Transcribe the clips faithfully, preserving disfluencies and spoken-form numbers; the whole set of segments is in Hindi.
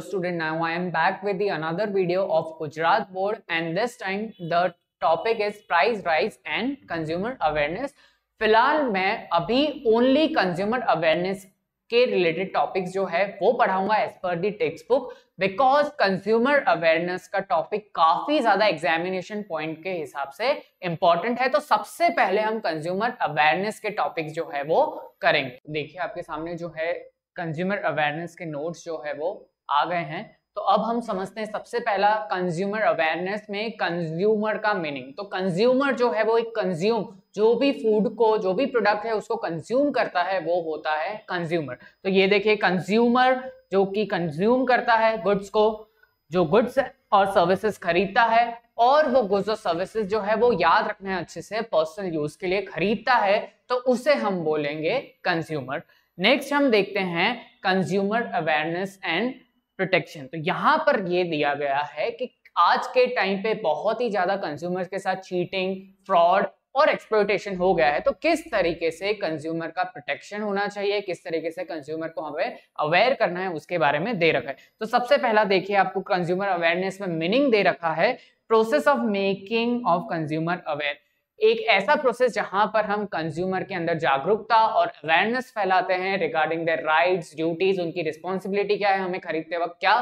student, now I am back with the another video of Gujarat board and this time the topic is price rise and consumer awareness. फिलहाल मैं अभी ओनली कंज्यूमर अवेयरनेस के रिलेटेड टॉपिक्स जो है वो पढ़ाऊंगा as per the textbook, because consumer awareness का टॉपिक काफी ज्यादा एग्जामिनेशन पॉइंट के हिसाब से इंपॉर्टेंट है। तो सबसे पहले हम कंज्यूमर अवेयरनेस के टॉपिक्स जो है वो करेंगे। देखिए आपके सामने जो है कंज्यूमर अवेयरनेस के नोट्स जो है वो आ गए हैं। तो अब हम समझते हैं सबसे पहला कंज्यूमर अवेयरनेस में कंज्यूमर का मीनिंग। तो कंज्यूमर जो है वो एक कंज्यूम जो भी फूड को, जो भी प्रोडक्ट है उसको कंज्यूम करता है वो होता है कंज्यूमर। तो ये देखिए कंज्यूमर जो कि कंज्यूम करता है गुड्स को, जो गुड्स और सर्विसेज खरीदता है, और वो गुड्स और सर्विसेज जो है वो याद रखना है अच्छे से पर्सनल यूज के लिए खरीदता है, तो उसे हम बोलेंगे कंज्यूमर। नेक्स्ट हम देखते हैं कंज्यूमर अवेयरनेस एंड प्रोटेक्शन। तो यहां पर ये दिया गया है कि आज के टाइम पे बहुत ही ज्यादा कंज्यूमर के साथ चीटिंग, फ्रॉड और एक्सप्लॉयटेशन हो गया है। तो किस तरीके से कंज्यूमर का प्रोटेक्शन होना चाहिए, किस तरीके से कंज्यूमर को हमें अवेयर करना है, उसके बारे में दे रखा है। तो सबसे पहला देखिए आपको कंज्यूमर अवेयरनेस में मीनिंग दे रखा है process of making of consumer aware. एक ऐसा प्रोसेस जहां पर हम कंज्यूमर के अंदर जागरूकता और अवेयरनेस फैलाते हैं रिगार्डिंग देयर राइट्स, ड्यूटीज, उनकी रिस्पॉन्सिबिलिटी क्या है, हमें खरीदते वक्त क्या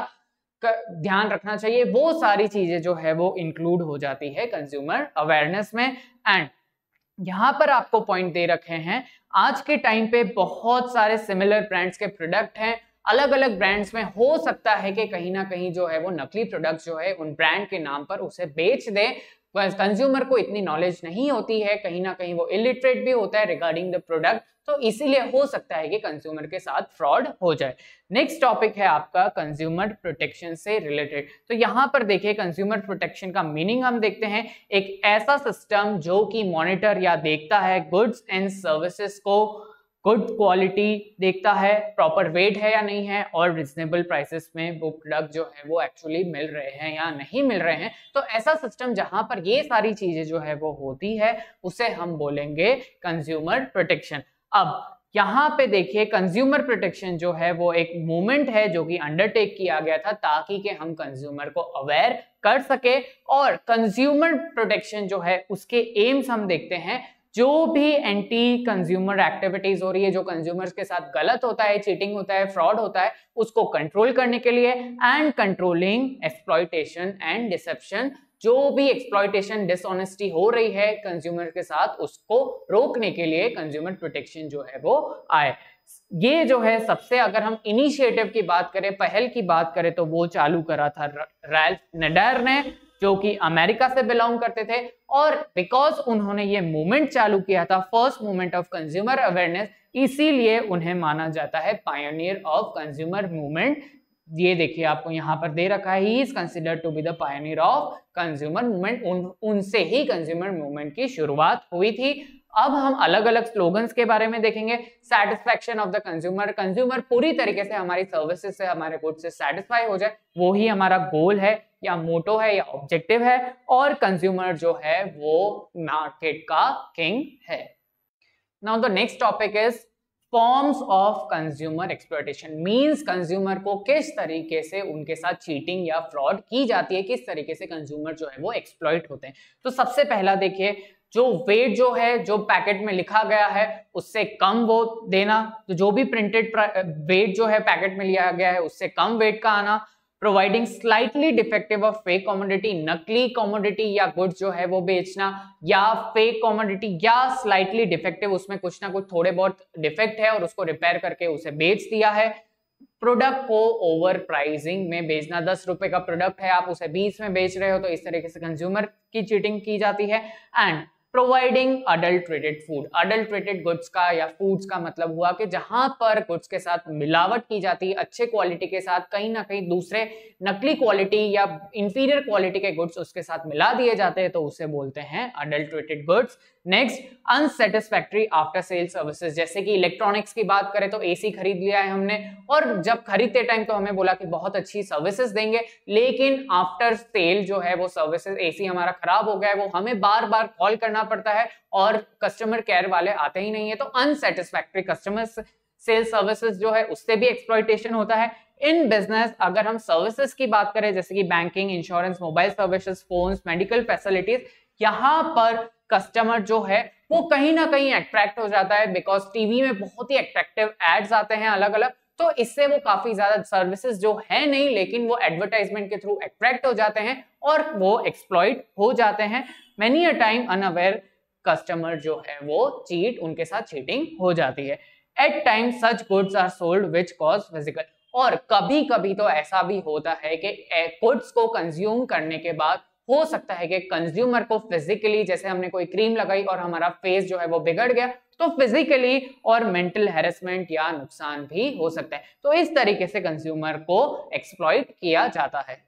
ध्यान रखना चाहिए, वो सारी चीजें जो है वो इंक्लूड हो जाती है कंज्यूमर अवेयरनेस में। एंड यहां पर आपको पॉइंट दे रखे हैं, आज के टाइम पे बहुत सारे सिमिलर ब्रांड्स के प्रोडक्ट हैं। अलग अलग ब्रांड्स में हो सकता है कि कहीं ना कहीं जो है वो नकली प्रोडक्ट जो है उन ब्रांड के नाम पर उसे बेच दे। कंज्यूमर को इतनी नॉलेज नहीं होती है, कहीं ना कहीं वो इलिटरेट भी होता है रिगार्डिंग द प्रोडक्ट, तो इसीलिए हो सकता है कि कंज्यूमर के साथ फ्रॉड हो जाए। नेक्स्ट टॉपिक है आपका कंज्यूमर प्रोटेक्शन से रिलेटेड। तो यहाँ पर देखिए कंज्यूमर प्रोटेक्शन का मीनिंग हम देखते हैं, एक ऐसा सिस्टम जो कि मॉनिटर या देखता है गुड्स एंड सर्विसेज को, गुड क्वालिटी देखता है, प्रॉपर वेट है या नहीं है, और रिजनेबल प्राइसेस में वो प्रोडक्ट जो है वो एक्चुअली मिल रहे हैं या नहीं मिल रहे हैं। तो ऐसा सिस्टम जहां पर ये सारी चीजें जो है वो होती है उसे हम बोलेंगे कंज्यूमर प्रोटेक्शन। अब यहाँ पे देखिए कंज्यूमर प्रोटेक्शन जो है वो एक मूवमेंट है जो कि अंडरटेक किया गया था ताकि कि हम कंज्यूमर को अवेयर कर सके। और कंज्यूमर प्रोटेक्शन जो है उसके एम्स हम देखते हैं, जो भी एंटी कंज्यूमर एक्टिविटीज हो रही है, जो कंज्यूमर्स के साथ गलत होता है, चीटिंग होता है, फ्रॉड होता है, उसको कंट्रोल करने के लिए, and controlling exploitation and deception, जो भी एक्सप्लॉयटेशन, डिसऑनेस्टी हो रही है कंज्यूमर के साथ उसको रोकने के लिए कंज्यूमर प्रोटेक्शन जो है वो आए। ये जो है सबसे, अगर हम इनिशिएटिव की बात करें, पहल की बात करें, तो वो चालू करा था रैल्फ नाडर ने, जो कि अमेरिका से बिलोंग करते थे। और बिकॉज उन्होंने ये मूवमेंट चालू किया था, first movement of consumer awareness, इसीलिए उन्हें माना जाता है पायोनियर ऑफ कंज्यूमर मूवमेंट। ये देखिए आपको यहाँ पर दे रखा है, he is considered to be the pioneer of consumer movement. उन, उनसे ही कंज्यूमर मूवमेंट की शुरुआत हुई थी। अब हम अलग अलग स्लोगन्स के बारे में देखेंगे। Satisfaction of the consumer, consumer पूरी तरीके से हमारी सर्विसेज से, हमारे गुड्स से सेटिस्फाई हो जाए, वो ही हमारा गोल है या मोटो है या ऑब्जेक्टिव है। और कंज्यूमर जो है वो मार्केट का किंग है। Now the next topic is forms of consumer exploitation, means consumer को किस तरीके से उनके साथ चीटिंग या फ्रॉड की जाती है, किस तरीके से कंज्यूमर जो है वो एक्सप्लॉइट होते हैं। तो सबसे पहला देखिए, जो वेट जो है, जो पैकेट में लिखा गया है उससे कम वो देना। तो जो भी प्रिंटेड वेट जो है पैकेट में लिया गया है उससे कम वेट का आना। प्रोवाइडिंग स्लाइटली डिफेक्टिव और फेक कमोडिटी, नकली कमोडिटी या गुड्स जो है वो बेचना, या फेक कमोडिटी या स्लाइटली डिफेक्टिव, उसमें कुछ ना कुछ थोड़े बहुत डिफेक्ट है और उसको रिपेयर करके उसे बेच दिया है। प्रोडक्ट को ओवर प्राइसिंग में बेचना, दस रुपए का प्रोडक्ट है आप उसे बीस में बेच रहे हो, तो इस तरीके से कंज्यूमर की चीटिंग की जाती है। And providing adulterated food, adulterated goods का या फूड्स का मतलब हुआ कि जहां पर गुड्स के साथ मिलावट की जाती है, अच्छे क्वालिटी के साथ कहीं ना कहीं दूसरे नकली क्वालिटी या इंफीरियर क्वालिटी के गुड्स उसके साथ मिला दिए जाते हैं, तो उसे बोलते हैं adulterated goods. Next, unsatisfactory after sale services, जैसे कि इलेक्ट्रॉनिक्स की बात करें तो एसी खरीद लिया है हमने, और जब खरीदते टाइम तो हमें बोला कि बहुत अच्छी सर्विसेज देंगे, लेकिन आफ्टर सेल जो है वो सर्विसेज, एसी हमारा खराब हो गया है, वो हमें बार बार कॉल करना पड़ता है और कस्टमर केयर वाले आते ही नहीं है। तो अनसेटिस्फैक्टरी कस्टमर सेल सर्विसेज जो है उससे भी एक्सप्लॉयटेशन होता है। इन बिजनेस अगर हम सर्विसेज की बात करें जैसे कि banking, insurance, mobile services, phones, medical facilities, यहाँ पर कस्टमर जो है वो कहीं ना कहीं अट्रैक्ट हो जाता है बिकॉज टीवी में बहुत ही अट्रैक्टिव एड्स आते हैं अलग अलग, तो इससे वो काफी ज्यादा सर्विसेज जो है नहीं लेकिन वो एडवर्टाइजमेंट के थ्रू अट्रैक्ट हो जाते हैं और वो एक्सप्लॉइट हो जाते हैं। Many a time unaware customer जो है वो चीट, उनके साथ चीटिंग हो जाती है। At time such goods are sold which cause physical, और कभी कभी तो ऐसा भी होता है कि गुड्स को कंज्यूम करने के बाद हो सकता है कि कंज्यूमर को फिजिकली, जैसे हमने कोई क्रीम लगाई और हमारा फेस जो है वो बिगड़ गया, तो फिजिकली और मेंटल हैरेसमेंट या नुकसान भी हो सकता है। तो इस तरीके से कंज्यूमर को एक्सप्लॉइट किया जाता है।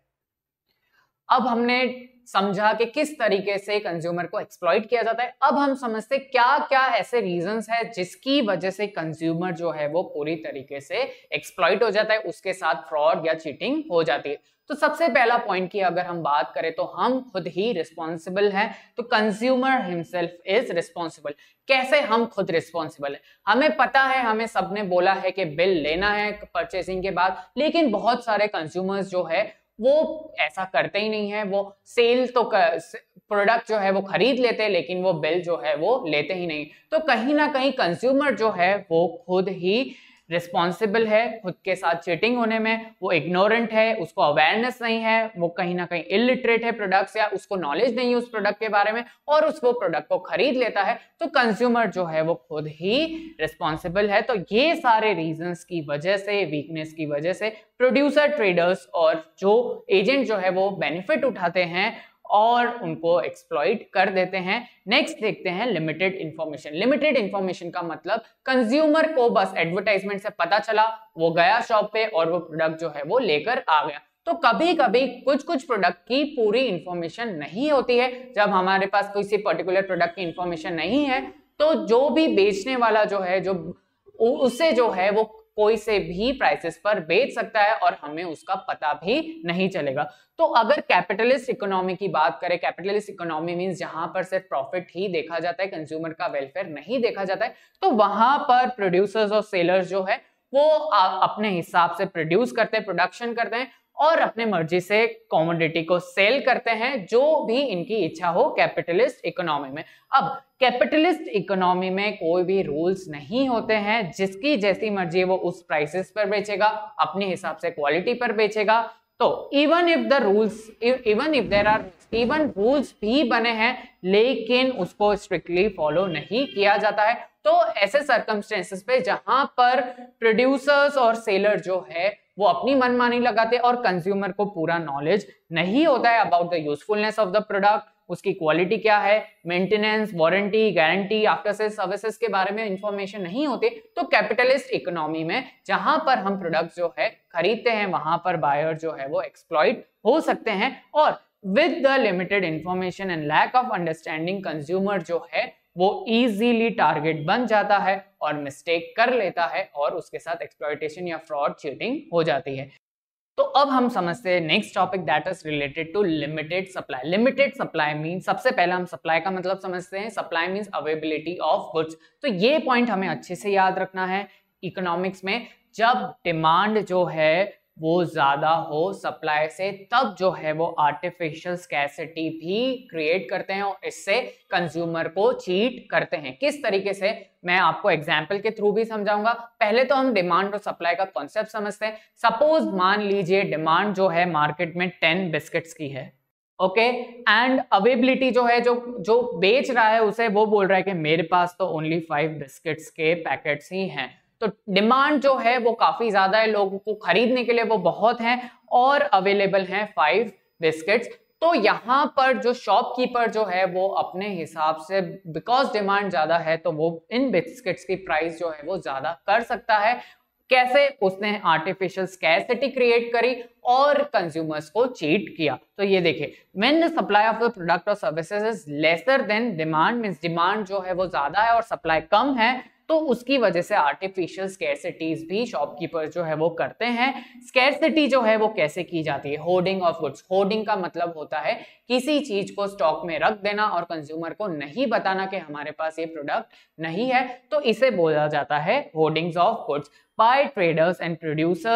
अब हमने समझा कि किस तरीके से कंज्यूमर को एक्सप्लॉइट किया जाता है। अब हम समझते क्या क्या ऐसे रीजंस है जिसकी वजह से कंज्यूमर जो है वो पूरी तरीके से एक्सप्लॉइट हो जाता है, उसके साथ फ्रॉड या चीटिंग हो जाती है। तो सबसे पहला पॉइंट की अगर हम बात करें तो हम खुद ही रिस्पॉन्सिबल हैं, तो कंज्यूमर हिमसेल्फ इज रिस्पॉन्सिबल। कैसे हम खुद रिस्पॉन्सिबल है? हमें पता है, हमें सबने बोला है कि बिल लेना है परचेसिंग के बाद, लेकिन बहुत सारे कंज्यूमर्स जो है वो ऐसा करते ही नहीं है। वो सेल तो प्रोडक्ट जो है वो खरीद लेते हैं लेकिन वो बिल जो है वो लेते ही नहीं। तो कहीं ना कहीं कंज्यूमर जो है वो खुद ही रिस्पॉन्सिबल है खुद के साथ चीटिंग होने में। वो इग्नोरेंट है, उसको अवेयरनेस नहीं है, वो कहीं ना कहीं इलिटरेट है प्रोडक्ट्स, या उसको नॉलेज नहीं है उस प्रोडक्ट के बारे में और उसको प्रोडक्ट को खरीद लेता है। तो कंज्यूमर जो है वो खुद ही रिस्पॉन्सिबल है। तो ये सारे रीजंस की वजह से, वीकनेस की वजह से प्रोड्यूसर, ट्रेडर्स और जो एजेंट जो है वो बेनिफिट उठाते हैं और उनको एक्सप्लॉइट कर देते हैं। नेक्स्ट देखते हैं लिमिटेड इंफॉर्मेशन। लिमिटेड इंफॉर्मेशन का मतलब कंज्यूमर को बस एडवर्टाइजमेंट से पता चला, वो गया शॉप पे और वो प्रोडक्ट जो है वो लेकर आ गया। तो कभी कभी कुछ कुछ प्रोडक्ट की पूरी इंफॉर्मेशन नहीं होती है। जब हमारे पास किसी पर्टिकुलर प्रोडक्ट की इंफॉर्मेशन नहीं है तो जो भी बेचने वाला जो है, जो उससे जो है वो कोई से भी प्राइसेस पर बेच सकता है और हमें उसका पता भी नहीं चलेगा। तो अगर कैपिटलिस्ट इकोनॉमी की बात करें, कैपिटलिस्ट इकोनॉमी मींस जहां पर सिर्फ प्रॉफिट ही देखा जाता है, कंज्यूमर का वेलफेयर नहीं देखा जाता है, तो वहां पर प्रोड्यूसर्स और सेलर्स जो है वो अपने हिसाब से प्रोड्यूस करते हैं, प्रोडक्शन करते हैं और अपने मर्जी से कमोडिटी को सेल करते हैं, जो भी इनकी इच्छा हो कैपिटलिस्ट इकोनॉमी में। अब कैपिटलिस्ट इकोनॉमी में कोई भी रूल्स नहीं होते हैं, जिसकी जैसी मर्जी वो उस प्राइसेस पर बेचेगा, अपने हिसाब से क्वालिटी पर बेचेगा। तो even if the rules even if there are even rules भी बने हैं लेकिन उसको स्ट्रिक्टली फॉलो नहीं किया जाता है। तो ऐसे सर्कमस्टेंसेस पे जहां पर प्रोड्यूसर्स और सेलर जो है वो अपनी मनमानी लगाते हैं और कंज्यूमर को पूरा नॉलेज नहीं होता है about the usefulness of the product, उसकी क्वालिटी क्या है, maintenance, warranty, guarantee, after sale services के बारे में इंफॉर्मेशन नहीं होती, तो कैपिटलिस्ट इकोनॉमी में जहां पर हम प्रोडक्ट जो है खरीदते हैं वहां पर बायर जो है वो एक्सप्लॉइट हो सकते हैं। और with the limited information and lack of understanding consumer जो है वो इजीली टारगेट बन जाता है और मिस्टेक कर लेता है और उसके साथ एक्सप्लॉइटेशन या फ्रॉड, चीटिंग हो जाती है। तो अब हम समझते हैं next topic that is related to limited supply. Limited supply mean, सबसे पहले हम सप्लाई का मतलब समझते हैं। Supply means availability of goods. तो ये पॉइंट हमें अच्छे से याद रखना है इकोनॉमिक्स में। जब डिमांड जो है वो ज्यादा हो सप्लाई से, तब जो है वो आर्टिफिशियल स्कैर्सिटी भी क्रिएट करते हैं और इससे कंज्यूमर को चीट करते हैं। किस तरीके से, मैं आपको एग्जांपल के थ्रू भी समझाऊंगा। पहले तो हम डिमांड और सप्लाई का कॉन्सेप्ट समझते हैं। सपोज मान लीजिए डिमांड जो है मार्केट में टेन बिस्किट्स की है, ओके, एंड अवेलेबिलिटी जो है, जो जो बेच रहा है उसे वो बोल रहा है कि मेरे पास तो ओनली फाइव बिस्किट्स के पैकेट्स ही हैं। तो डिमांड जो है वो काफी ज्यादा है, लोगों को खरीदने के लिए वो बहुत हैं और अवेलेबल हैं फाइव बिस्किट्स। तो यहाँ पर जो शॉपकीपर जो है वो अपने हिसाब से, बिकॉज डिमांड ज्यादा है तो वो इन बिस्किट्स की प्राइस जो है वो ज्यादा कर सकता है। कैसे? उसने आर्टिफिशियल स्कैर्सिटी क्रिएट करी और कंज्यूमर्स को चीट किया। तो ये देखिए, when the supply of the product और services is lesser than demand, means demand जो है वो ज्यादा है और सप्लाई कम है, तो उसकी वजह से आर्टिफिशियल स्कैर्सिटीज भी शॉपकीपर जो है वो करते हैं। स्कैर्सिटी जो है वो कैसे की जाती है? Hoarding of goods. होर्डिंग का मतलब होता है किसी चीज को स्टॉक में रख देना और कंज्यूमर को नहीं बताना कि हमारे पास ये प्रोडक्ट नहीं है, तो इसे बोला जाता है hoardings of goods by traders and producers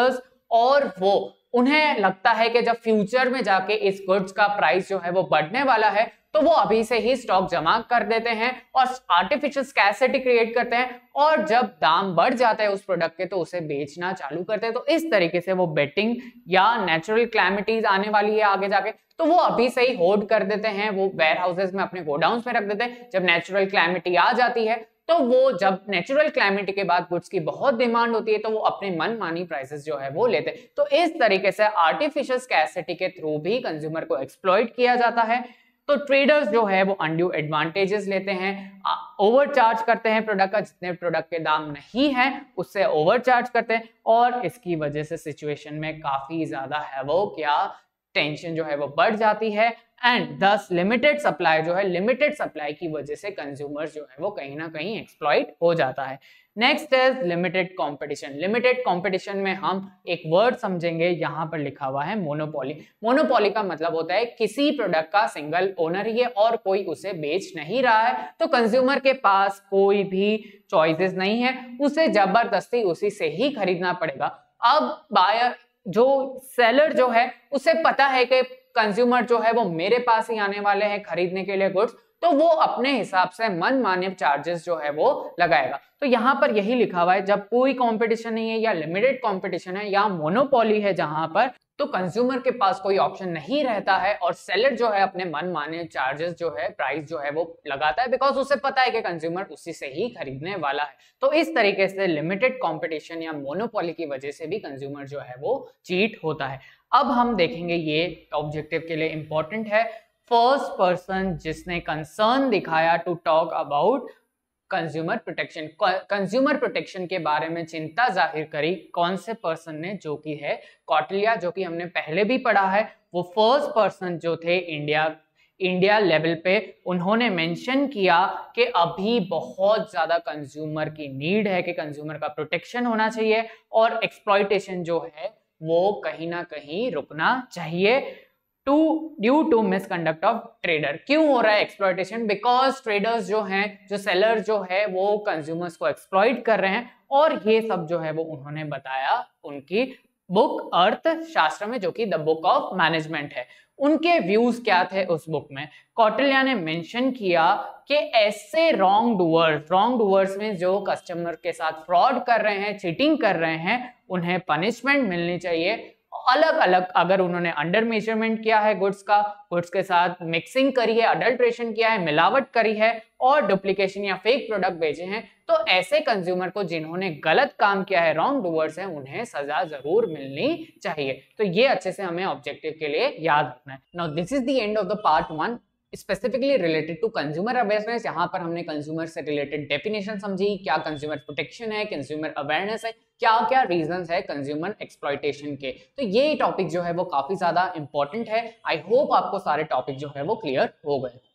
और वो उन्हें लगता है कि जब फ्यूचर में जाके इस गुड्स का प्राइस जो है वो बढ़ने वाला है तो वो अभी से ही स्टॉक जमा कर देते हैं और आर्टिफिशियल स्कैर्सिटी क्रिएट करते हैं, और जब दाम बढ़ जाता है उस प्रोडक्ट के तो उसे बेचना चालू करते हैं। तो इस तरीके से वो बेटिंग या नेचुरल क्लैमिटीज आने वाली है आगे जाके तो वो अभी से ही होल्ड कर देते हैं, वो वेयर हाउसेज में अपने गोडाउन्स में रख देते हैं। जब नेचुरल क्लैमिटी आ जाती है तो वो जब नेचुरल क्लाइमेट के बाद गुड्स की बहुत डिमांड होती है तो वो अपने मनमानी प्राइसेस जो है वो लेते हैं। तो इस तरीके से आर्टिफिशियल स्कैर्सिटी के थ्रू भी कंज्यूमर को एक्सप्लॉइट किया जाता है। तो ट्रेडर्स जो है वो अनड्यू एडवांटेजेस लेते हैं, ओवरचार्ज करते हैं प्रोडक्ट का, जितने प्रोडक्ट के दाम नहीं है उससे ओवरचार्ज करते हैं, और इसकी वजह से सिचुएशन में काफी ज्यादा हैवोक या टेंशन जो है वो बढ़ जाती है। एंड दस लिमिटेड सप्लाई जो है, लिमिटेड सप्लाई की वजह से कंज्यूमर जो है वो कहीं ना कहीं एक्सप्लॉइट हो जाता है। Next is limited competition. Limited competition में हम एक वर्ड समझेंगे, यहाँ पर लिखा हुआ है मोनोपोली। मोनोपोली का मतलब होता है किसी प्रोडक्ट का सिंगल ओनर ही है और कोई उसे बेच नहीं रहा है, तो कंज्यूमर के पास कोई भी चॉइसेस नहीं है, उसे जबरदस्ती उसी से ही खरीदना पड़ेगा। अब बायर जो सेलर जो है उसे पता है कि कंज्यूमर जो है वो मेरे पास ही आने वाले हैं खरीदने के लिए गुड्स, तो वो अपने हिसाब से मनमाने चार्जेस जो है वो लगाएगा। तो यहाँ पर यही लिखा हुआ है जब कोई कंपटीशन नहीं है या लिमिटेड कंपटीशन है या मोनोपोली है जहां पर, तो कंज्यूमर के पास कोई ऑप्शन नहीं रहता है और सेलर जो है अपने मनमाने चार्जेस जो है प्राइस जो है वो लगाता है, बिकॉज उसे पता है कि कंज्यूमर उसी से ही खरीदने वाला है। तो इस तरीके से लिमिटेड कंपटीशन या मोनोपोली की वजह से भी कंज्यूमर जो है वो चीट होता है। अब हम देखेंगे, ये ऑब्जेक्टिव के लिए इंपॉर्टेंट है, फर्स्ट पर्सन जिसने कंसर्न दिखाया to talk about consumer protection. Consumer protection के बारे में चिंता जाहिर करी कौन से पर्सन ने, जो कि है कौटिल्य, जो कि हमने पहले भी पढ़ा है। वो फर्स्ट पर्सन जो थे इंडिया इंडिया लेवल पे, उन्होंने मेंशन किया कि अभी बहुत ज्यादा कंज्यूमर की नीड है कि कंज्यूमर का प्रोटेक्शन होना चाहिए और एक्सप्लॉइटेशन जो है वो कहीं ना कहीं रुकना चाहिए to due to misconduct of trader. क्यों हो रहा है एक्सप्लॉइटेशन? बिकॉज ट्रेडर्स जो हैं, जो सेलर जो है वो कंज्यूमर्स को एक्सप्लॉइट कर रहे हैं, और ये सब जो है वो उन्होंने बताया उनकी बुक अर्थशास्त्र में, जो कि द बुक ऑफ मैनेजमेंट है। उनके व्यूज क्या थे उस बुक में? कौटिल्य ने मेंशन किया कि ऐसे रॉन्ग डूअर्स, रॉन्ग डूअर्स में जो कस्टमर के साथ फ्रॉड कर रहे हैं, चीटिंग कर रहे हैं, उन्हें पनिशमेंट मिलनी चाहिए। अलग अलग, अगर उन्होंने अंडर मेजरमेंट किया है गुड्स का, गुड्स के साथ मिक्सिंग करी है, अडल्ट्रेशन किया है, मिलावट करी है और डुप्लीकेशन या फेक प्रोडक्ट बेचे हैं, तो ऐसे कंज्यूमर को जिन्होंने गलत काम किया है, रॉन्ग डूअर्स हैं, उन्हें सजा जरूर मिलनी चाहिए। तो ये अच्छे से हमें ऑब्जेक्टिव के लिए याद रखना है। Now this is the end of the part one specifically related to consumer awareness. यहाँ पर हमने कंज्यूमर से रिलेटेड डेफिनेशन समझी, क्या कंज्यूमर प्रोटेक्शन है, कंज्यूमर अवेयरनेस है, क्या क्या रीजंस है कंज्यूमर एक्सप्लॉइटेशन के। तो ये टॉपिक जो है वो काफी ज्यादा इंपॉर्टेंट है। आई होप आपको सारे टॉपिक जो है वो क्लियर हो गए।